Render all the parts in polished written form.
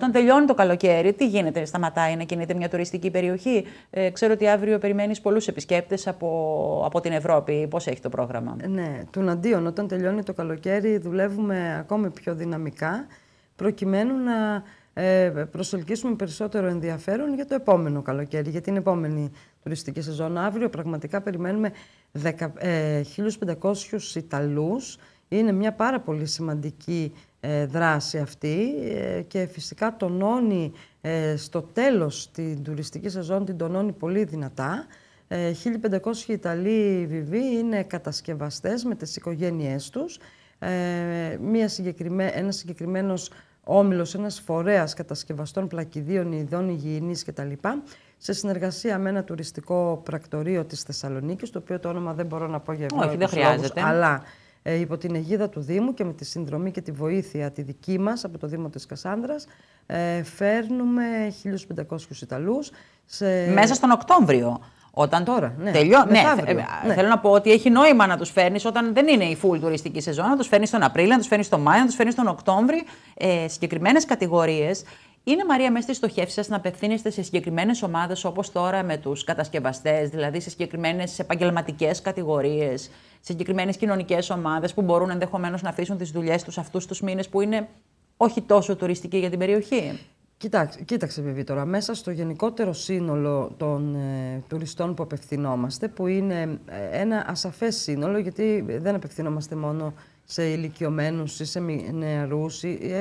Όταν τελειώνει το καλοκαίρι, τι γίνεται, σταματάει να κινείται μια τουριστική περιοχή? Ξέρω ότι αύριο περιμένεις πολλούς επισκέπτες από την Ευρώπη. Πώς έχει το πρόγραμμα? Ναι, τουναντίον, όταν τελειώνει το καλοκαίρι, δουλεύουμε ακόμη πιο δυναμικά, προκειμένου να προσελκύσουμε περισσότερο ενδιαφέρον για το επόμενο καλοκαίρι, για την επόμενη τουριστική σεζόν. Αύριο πραγματικά περιμένουμε 1.500 Ιταλούς. Είναι μια πάρα πολύ σημαντική δράση αυτή και φυσικά τονώνει στο τέλος την τουριστική σεζόν, την τονώνει πολύ δυνατά. 1.500 Ιταλοί βιβοί είναι κατασκευαστές με τις οικογένειές τους. Ένας συγκεκριμένος όμιλος, ένας φορέας κατασκευαστών πλακιδίων, ειδών υγιεινής κτλ. Σε συνεργασία με ένα τουριστικό πρακτορείο της Θεσσαλονίκης, το οποίο το όνομα δεν μπορώ να πω για ευλόγητους λόγους, αλλά υπό την αιγίδα του Δήμου και με τη συνδρομή και τη βοήθεια τη δική μας από το Δήμο της Κασάνδρας, φέρνουμε 1.500 Ιταλούς. Μέσα στον Οκτώβριο. Όταν τώρα, ναι. Θέλω να πω ότι έχει νόημα να τους φέρνεις όταν δεν είναι η full τουριστική σεζόν, να τους φέρνεις τον Απρίλιο, να τους φέρνεις τον Μάιο, να τους φέρνεις τον Οκτώβριο. Συγκεκριμένες κατηγορίες. Είναι, Μαρία, μέσα στη στοχεύση σας να απευθύνεστε σε συγκεκριμένες ομάδες, όπως τώρα με τους κατασκευαστές, δηλαδή σε συγκεκριμένες επαγγελματικές κατηγορίες, σε συγκεκριμένες κοινωνικές ομάδες που μπορούν ενδεχομένως να αφήσουν τις δουλειές τους αυτούς τους μήνες που είναι όχι τόσο τουριστικοί για την περιοχή? Κοίταξε, Βιβί, τώρα, μέσα στο γενικότερο σύνολο των τουριστών που απευθυνόμαστε, που είναι ένα ασαφές σύνολο, γιατί δεν απευθυνόμαστε μόνο σε ηλικιωμένους ή σε νεαρούς,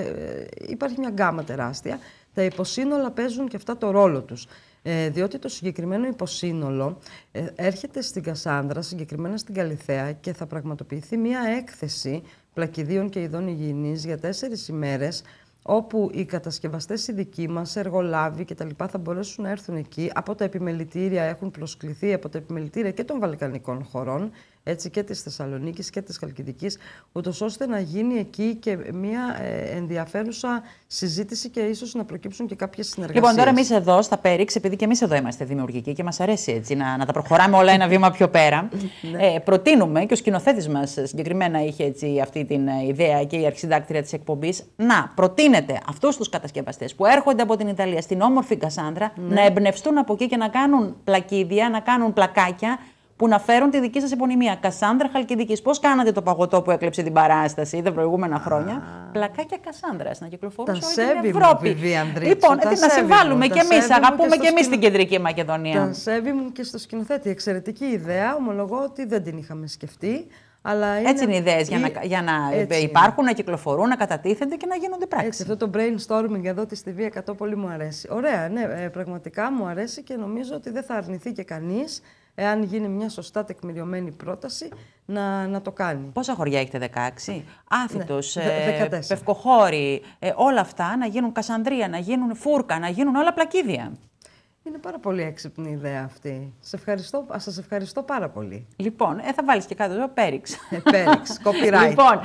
υπάρχει μια γκάμα τεράστια. Τα υποσύνολα παίζουν και αυτά το ρόλο τους. Διότι το συγκεκριμένο υποσύνολο έρχεται στην Κασάνδρα, συγκεκριμένα στην Καλιθέα, και θα πραγματοποιηθεί μια έκθεση πλακιδίων και ειδών υγιεινής για 4 ημέρες, όπου οι κατασκευαστές οι δικοί μας, εργολάβοι κτλ. Θα μπορέσουν να έρθουν εκεί. Από τα επιμελητήρια έχουν προσκληθεί, από τα επιμελητήρια και των βαλκανικών χωρών, έτσι και της Θεσσαλονίκης και της Χαλκιδικής, ούτως ώστε να γίνει εκεί και μια ενδιαφέρουσα συζήτηση και ίσως να προκύψουν και κάποιες συνεργασίες. Λοιπόν, τώρα εμείς εδώ στα Πέριξ, επειδή και εμείς εδώ είμαστε δημιουργικοί και μας αρέσει έτσι να τα προχωράμε όλα ένα βήμα πιο πέρα, προτείνουμε, και ο σκηνοθέτης μας συγκεκριμένα είχε έτσι αυτή την ιδέα και η αρχισυντάκτρια της εκπομπής, να προτείνετε αυτούς τους κατασκευαστές που έρχονται από την Ιταλία στην όμορφη Κασάνδρα να εμπνευστούν από εκεί και να κάνουν πλακίδια, να κάνουν πλακάκια που να φέρουν τη δική σας επωνυμία. Κασάνδρα Χαλκιδικής. Πώς κάνατε το παγωτό που έκλεψε την παράσταση τα προηγούμενα χρόνια? Πλακάκια Κασάνδρας να κυκλοφορούν σε όλη την Ευρώπη. Λοιπόν, να συμβάλλουμε κι εμείς. Αγαπούμε κι εμείς την Κεντρική Μακεδονία. Τα σέβη μου και στο σκηνοθέτη. Εξαιρετική ιδέα. Ομολογώ ότι δεν την είχαμε σκεφτεί. Αλλά έτσι είναι ιδέες για να υπάρχουν, να κυκλοφορούν, να κατατίθενται και να γίνονται πράξεις. Αυτό το brainstorming εδώ της TV 100 πολύ μου αρέσει. Ωραία, ναι, πραγματικά μου αρέσει και νομίζω ότι δεν θα αρνηθεί και κανείς, εάν γίνει μια σωστά τεκμηριωμένη πρόταση, να το κάνει. Πόσα χωριά έχετε? 16. Άφητος, Πευκοχώρη, όλα αυτά να γίνουν Κασανδρία, να γίνουν Φούρκα, να γίνουν όλα πλακίδια. Είναι πάρα πολύ έξυπνη η ιδέα αυτή. Σας ευχαριστώ πάρα πολύ. Λοιπόν, θα βάλεις και κάτω εδώ Πέριξ. Πέριξ, copyright. Λοιπόν,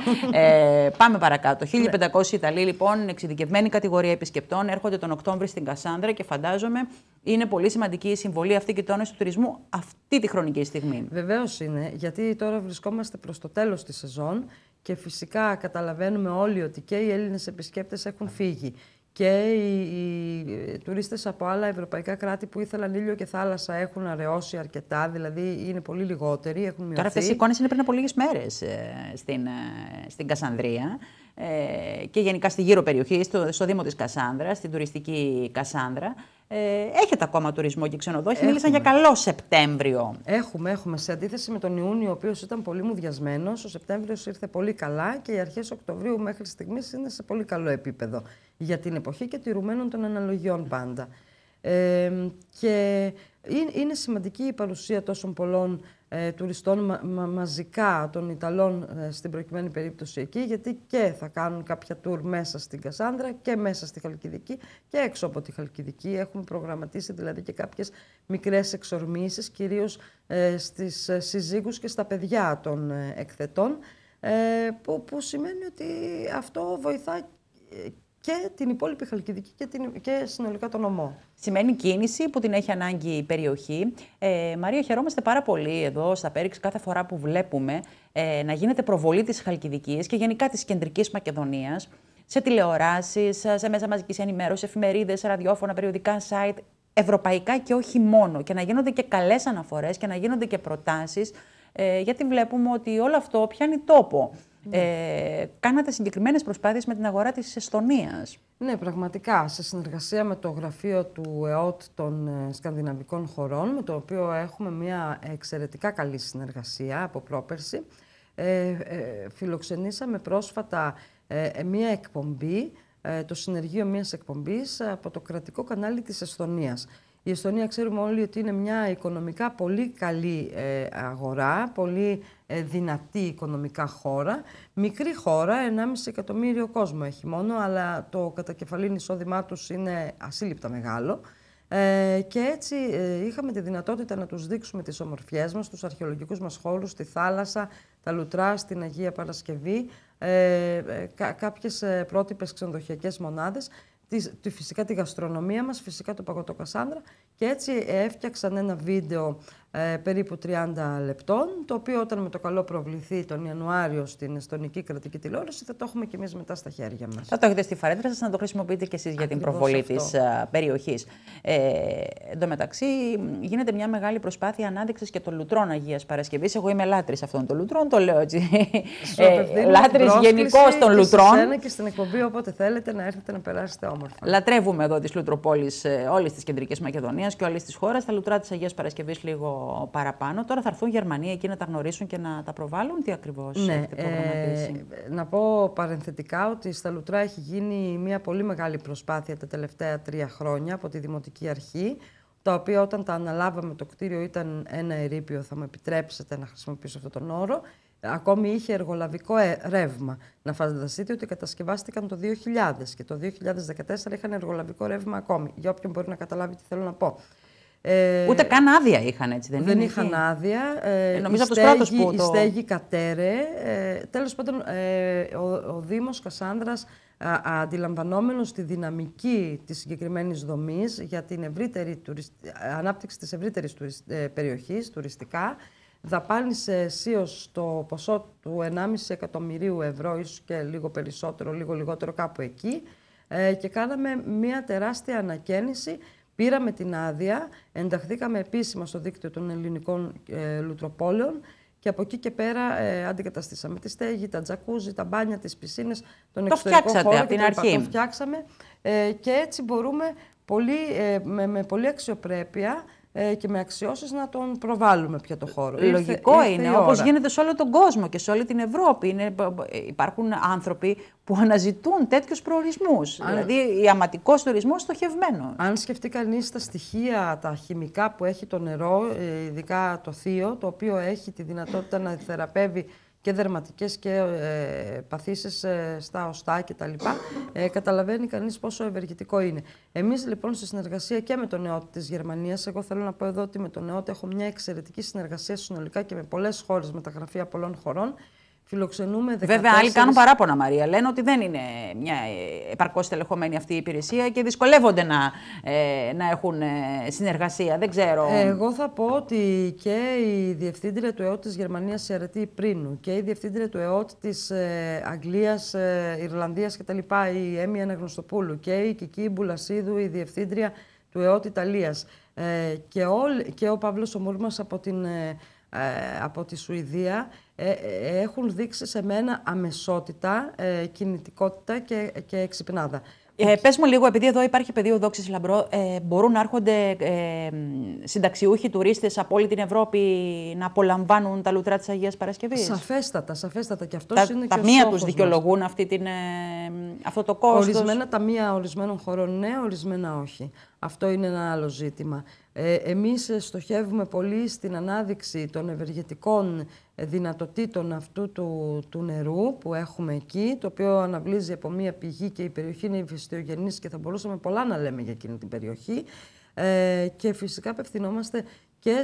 πάμε παρακάτω. 1.500 Ιταλοί, λοιπόν, εξειδικευμένη κατηγορία επισκεπτών, έρχονται τον Οκτώβρη στην Κασάνδρα και φαντάζομαι είναι πολύ σημαντική η συμβολή αυτή και η τόνωση του τουρισμού αυτή τη χρονική στιγμή. Βεβαίως είναι, γιατί τώρα βρισκόμαστε προς το τέλος της σεζόν και φυσικά καταλαβαίνουμε όλοι ότι και οι Έλληνες επισκέπτες έχουν φύγει. Και οι τουρίστες από άλλα ευρωπαϊκά κράτη που ήθελαν ήλιο και θάλασσα έχουν αραιώσει αρκετά, δηλαδή είναι πολύ λιγότεροι, έχουν μειωθεί. Τώρα αυτές οι εικόνες είναι πριν από λίγες μέρες στην Κασανδρία και γενικά στη γύρω περιοχή, στο Δήμο της Κασάνδρας, στην τουριστική Κασάνδρα. Έχετε ακόμα τουρισμό και ξενοδόχοι, μίλησαν για καλό Σεπτέμβριο. Έχουμε. Σε αντίθεση με τον Ιούνιο, ο οποίος ήταν πολύ μουδιασμένος, ο Σεπτέμβριος ήρθε πολύ καλά και οι αρχές Οκτωβρίου μέχρι στιγμής είναι σε πολύ καλό επίπεδο για την εποχή και τηρουμένων των αναλογιών πάντα. Και είναι σημαντική η παρουσία τόσων πολλών τουριστών μαζικά των Ιταλών στην προκειμένη περίπτωση εκεί, γιατί και θα κάνουν κάποια tour μέσα στην Κασάνδρα και μέσα στη Χαλκιδική και έξω από τη Χαλκιδική. Έχουμε προγραμματίσει δηλαδή και κάποιες μικρές εξορμήσεις, κυρίως στις συζύγους και στα παιδιά των εκθετών, που σημαίνει ότι αυτό βοηθά και την υπόλοιπη Χαλκιδική και συνολικά τον ομό. Σημαίνει κίνηση που την έχει ανάγκη η περιοχή. Μαρία, χαιρόμαστε πάρα πολύ εδώ στα Πέριξ κάθε φορά που βλέπουμε να γίνεται προβολή της Χαλκιδικής και γενικά της Κεντρικής Μακεδονίας σε τηλεοράσεις, σε μέσα μαζικής ενημέρωσης, εφημερίδες, ραδιόφωνα, περιοδικά, site, ευρωπαϊκά και όχι μόνο. Και να γίνονται και καλές αναφορές και να γίνονται και προτάσεις, γιατί βλέπουμε ότι όλο αυτό πιάνει τόπο. Κάνατε συγκεκριμένες προσπάθειες με την αγορά της Εστονίας. Ναι, πραγματικά, σε συνεργασία με το γραφείο του ΕΟΤ των σκανδιναβικών χωρών, με το οποίο έχουμε μια εξαιρετικά καλή συνεργασία από πρόπερση, φιλοξενήσαμε πρόσφατα μια εκπομπή, το συνεργείο μιας εκπομπής από το κρατικό κανάλι της Εστονίας. Η Εστονία ξέρουμε όλοι ότι είναι μια οικονομικά πολύ καλή αγορά, πολύ δυνατή οικονομικά χώρα. Μικρή χώρα, 1,5 εκατομμύριο κόσμο έχει μόνο, αλλά το κατακεφαλήν εισόδημά τους είναι ασύλληπτα μεγάλο. Και έτσι είχαμε τη δυνατότητα να τους δείξουμε τις ομορφιές μας, τους αρχαιολογικούς μας χώρους, τη θάλασσα, τα λουτρά στην Αγία Παρασκευή, κάποιες πρότυπες ξενοδοχειακές μονάδες, φυσικά τη γαστρονομία μας, φυσικά το παγωτό Κασάνδρα, και έτσι έφτιαξαν ένα βίντεο περίπου 30 λεπτών, το οποίο όταν με το καλό προβληθεί τον Ιανουάριο στην εστονική κρατική τηλεόραση θα το έχουμε και εμείς μετά στα χέρια μας. Θα το έχετε στη φαρέτρα σας, να το χρησιμοποιείτε και εσείς για την προβολή της περιοχής. Εν τω μεταξύ γίνεται μια μεγάλη προσπάθεια ανάδειξης και των λουτρών Αγίας Παρασκευής. Εγώ είμαι λάτρης αυτών των λουτρών, το λέω έτσι. Λάτρης γενικώς των λουτρών. Και στην εκπομπή όποτε θέλετε να έρθετε να περάσετε όμορφα. Λατρεύουμε εδώ τις λουτροπόλεις όλης της Κεντρικής Μακεδονίας και όλης της χώρας. Τα λουτρά της Αγίας Παρασκευής λίγο παραπάνω. Τώρα θα έρθουν Γερμανοί εκεί να τα γνωρίσουν και να τα προβάλλουν. Τι ακριβώς έχετε προγραμματίσει? Να πω παρενθετικά ότι στα λουτρά έχει γίνει μια πολύ μεγάλη προσπάθεια τα τελευταία 3 χρόνια από τη Δημοτική Αρχή, τα οποία όταν τα αναλάβαμε το κτίριο ήταν ένα ερείπιο, θα μου επιτρέψετε να χρησιμοποιήσω αυτόν τον όρο. Ακόμη είχε εργολαβικό ρεύμα. Να φανταστείτε ότι κατασκευάστηκαν το 2000 και το 2014 είχαν εργολαβικό ρεύμα ακόμη. Για όποιον μπορεί να καταλάβει τι θέλω να πω. Ούτε καν άδεια είχαν, έτσι δεν είναι? Δεν είχαν άδεια. Νομίζω από τους πρώτους που η στέγη κατέρε. Τέλος πάντων, ο Δήμος Κασάνδρας, αντιλαμβανόμενος τη δυναμική της συγκεκριμένης δομής για την ανάπτυξη της ευρύτερης περιοχής, τουριστικά, δαπάνησε αισίως το ποσό του 1,5 εκατομμυρίου ευρώ, ίσως και λίγο περισσότερο, λίγο λιγότερο, κάπου εκεί, και κάναμε μια τεράστια ανακαίνιση. Πήραμε την άδεια, ενταχθήκαμε επίσημα στο δίκτυο των ελληνικών λουτροπόλεων και από εκεί και πέρα αντικαταστήσαμε τη στέγη, τα τζακούζι, τα μπάνια, τις πισίνες, τον εξωτερικό χώρο από την αρχή. Το φτιάξαμε και έτσι μπορούμε με πολύ αξιοπρέπεια και με αξιώσεις να τον προβάλλουμε πια το χώρο. Λογικό είναι, όπως γίνεται σε όλο τον κόσμο και σε όλη την Ευρώπη. Υπάρχουν άνθρωποι που αναζητούν τέτοιους προορισμούς. Δηλαδή, ιαματικός τουρισμός στοχευμένο. Αν σκεφτεί κανείς τα στοιχεία, τα χημικά που έχει το νερό, ειδικά το θείο, το οποίο έχει τη δυνατότητα να θεραπεύει και δερματικές και παθήσεις στα οστά κτλ. Καταλαβαίνει κανείς πόσο ευεργετικό είναι. Εμείς λοιπόν στη συνεργασία και με τον ΕΟΤ της Γερμανίας, εγώ θέλω να πω εδώ ότι με τον ΕΟΤ έχω μια εξαιρετική συνεργασία συνολικά και με πολλές χώρες, με τα γραφεία πολλών χωρών. Φιλοξενούμε 14... Βέβαια, άλλοι κάνουν παράπονα, Μαρία. Λένε ότι δεν είναι μια επαρκώς τελεχωμένη αυτή η υπηρεσία και δυσκολεύονται να έχουν συνεργασία. Δεν ξέρω. Εγώ θα πω ότι και η διευθύντρια του ΕΟΤ της Γερμανίας, η Αρετή Πρίνου, και η διευθύντρια του ΕΟΤ της Αγγλίας, Ιρλανδίας κτλ., η Έμι Αναγνωστοπούλου, και η Κική Μπουλασίδου, η διευθύντρια του ΕΟΤ Ιταλίας, και ο Παύλος ο Μούρμας από τη Σουηδία, έχουν δείξει σε μένα αμεσότητα, κινητικότητα και εξυπνάδα. Πες μου λίγο, επειδή εδώ υπάρχει πεδίο δόξης Λαμπρό, μπορούν να έρχονται συνταξιούχοι τουρίστες από όλη την Ευρώπη να απολαμβάνουν τα λουτρά της Αγίας Παρασκευής? Σαφέστατα. Και αυτός είναι τα και ο μία στόχος τους δικαιολογούν αυτό το κόστος? Ορισμένα ταμεία ορισμένων χωρών ναι, ορισμένα όχι. Αυτό είναι ένα άλλο ζήτημα. Εμείς στοχεύουμε πολύ στην ανάδειξη των ευεργετικών δυνατοτήτων αυτού του νερού που έχουμε εκεί, το οποίο αναβλύζει από μία πηγή και η περιοχή είναι υφαιστειογενής και θα μπορούσαμε πολλά να λέμε για εκείνη την περιοχή. Και φυσικά απευθυνόμαστε και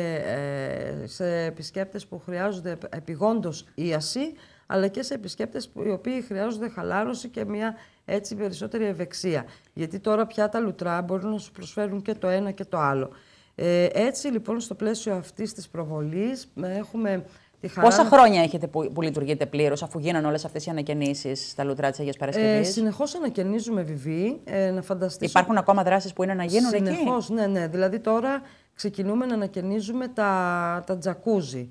σε επισκέπτες που χρειάζονται επιγόντως ίαση, αλλά και σε επισκέπτες οι οποίοι χρειάζονται χαλάρωση και μια έτσι περισσότερη ευεξία. Γιατί τώρα πια τα λουτρά μπορούν να σου προσφέρουν και το ένα και το άλλο. Έτσι λοιπόν στο πλαίσιο αυτής της προβολής έχουμε Πόσα χρόνια έχετε που λειτουργείτε πλήρως, αφού γίνανε όλες αυτές οι ανακαινήσεις στα λουτρά της Αγίας Παρασκευής? Συνεχώς ανακαινίζουμε βιβί. Να φανταστείς. Υπάρχουν ακόμα δράσεις που είναι να γίνουν εκεί? Συνεχώς, ναι. Δηλαδή τώρα ξεκινούμε να ανακαινίζουμε τα τζακούζι.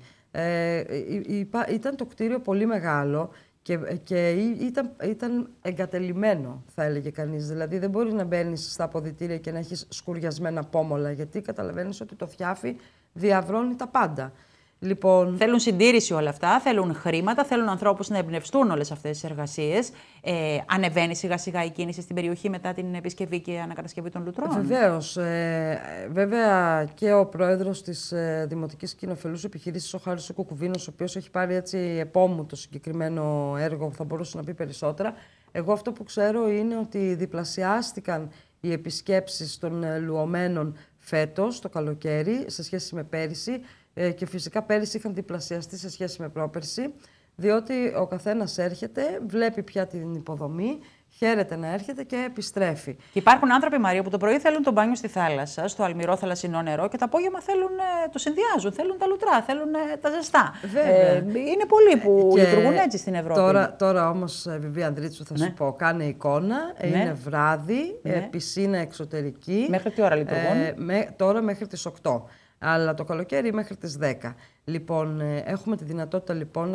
Ήταν το κτίριο πολύ μεγάλο και ήταν εγκατελειμμένο, θα έλεγε κανείς. Δηλαδή δεν μπορεί να μπαίνεις στα αποδυτήρια και να έχεις σκουριασμένα πόμολα, γιατί καταλαβαίνεις ότι το Φτιάφι διαβρώνει τα πάντα. Λοιπόν, θέλουν συντήρηση όλα αυτά, θέλουν χρήματα, θέλουν ανθρώπους να εμπνευστούν όλες αυτές τις εργασίες. Ανεβαίνει σιγά σιγά η κίνηση στην περιοχή μετά την επισκευή και ανακατασκευή των λουτρών? Βεβαίως. Βέβαια και ο πρόεδρος της Δημοτικής Κοινοφελούς Επιχειρήσης, ο Χάρης ο Κουκουβίνος, ο οποίος έχει πάρει έτσι επόμου το συγκεκριμένο έργο, θα μπορούσε να πει περισσότερα. Εγώ αυτό που ξέρω είναι ότι διπλασιάστηκαν οι επισκέψεις των λουωμένων φέτος, το καλοκαίρι, σε σχέση με πέρυσι. Και φυσικά πέρυσι είχαν διπλασιαστεί σε σχέση με πρόπερσι, διότι ο καθένας έρχεται, βλέπει πια την υποδομή, χαίρεται να έρχεται και επιστρέφει. Και υπάρχουν άνθρωποι, Μαρία, που το πρωί θέλουν το μπάνιο στη θάλασσα, στο αλμυρό θαλασσινό νερό, και το απόγευμα θέλουν, το συνδυάζουν, θέλουν τα λουτρά, θέλουν τα ζεστά. Είναι πολλοί που λειτουργούν έτσι στην Ευρώπη. Τώρα όμως, Βιβί Ανδρίτσου, θα σου πω, κάνε εικόνα, είναι βράδυ, πισίνα εξωτερική. Μέχρι τι ώρα λειτουργούν? Τώρα μέχρι τις 8. Αλλά το καλοκαίρι μέχρι τις 10. Λοιπόν, έχουμε τη δυνατότητα λοιπόν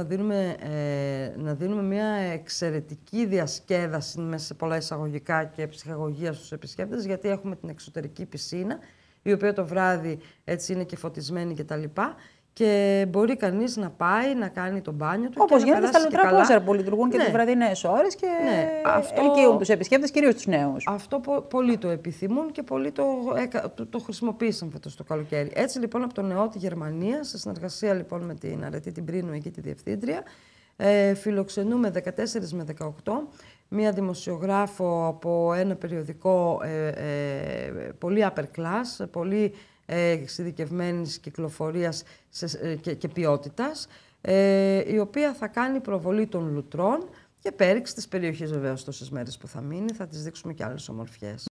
να δίνουμε μια εξαιρετική διασκέδαση μέσα σε πολλά εισαγωγικά και ψυχαγωγία στους επισκέπτες, γιατί έχουμε την εξωτερική πισίνα, η οποία το βράδυ έτσι είναι και φωτισμένη κτλ. Και μπορεί κανείς να πάει να κάνει το μπάνιο του. Όπως γίνεται στα λουτρά πόσερα που λειτουργούν και τις βραδινές ώρες και ελκύουν τους επισκέπτες, κυρίως τους νέους. Αυτό πολλοί το επιθυμούν και πολλοί το χρησιμοποίησαν φέτος το καλοκαίρι. Έτσι λοιπόν από το Νεώτη Γερμανία, σε συνεργασία λοιπόν με την Αρετή την Πρίνου, εκεί τη διευθύντρια, φιλοξενούμε 14 με 18 μία δημοσιογράφο από ένα περιοδικό πολύ upper class, πολύ εξειδικευμένης κυκλοφορίας και ποιότητας, η οποία θα κάνει προβολή των λουτρών και πέριξη της περιοχής. Βεβαίως τόσες μέρες που θα μείνει, θα τις δείξουμε και άλλες ομορφιές.